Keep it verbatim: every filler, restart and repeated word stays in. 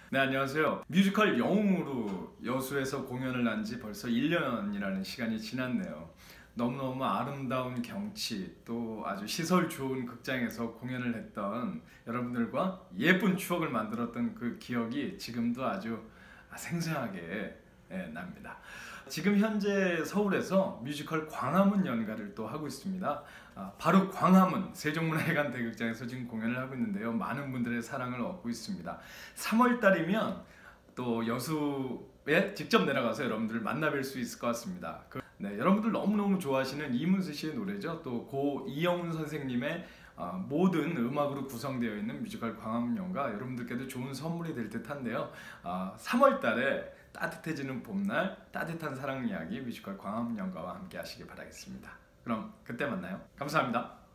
네, 안녕하세요. 뮤지컬 영웅으로 여수에서 공연을 한 지 벌써 일 년이라는 시간이 지났네요. 너무너무 아름다운 경치, 또 아주 시설 좋은 극장에서 공연을 했던 여러분들과 예쁜 추억을 만들었던 그 기억이 지금도 아주 생생하게 예, 납니다. 지금 현재 서울에서 뮤지컬 광화문 연가를 또 하고 있습니다. 아, 바로 광화문 세종문화회관 대극장에서 지금 공연을 하고 있는데요. 많은 분들의 사랑을 얻고 있습니다. 삼월 달이면 또 여수에 직접 내려가서 여러분들을 만나뵐 수 있을 것 같습니다. 그, 네, 여러분들 너무너무 좋아하시는 이문세 씨의 노래죠. 또 고 이영훈 선생님의 어, 모든 음악으로 구성되어 있는 뮤지컬 광화문 연가, 여러분들께도 좋은 선물이 될 듯한데요. 어, 삼월 달에 따뜻해지는 봄날 따뜻한 사랑 이야기 뮤지컬 광화문 연가와 함께 하시기 바라겠습니다. 그럼 그때 만나요. 감사합니다.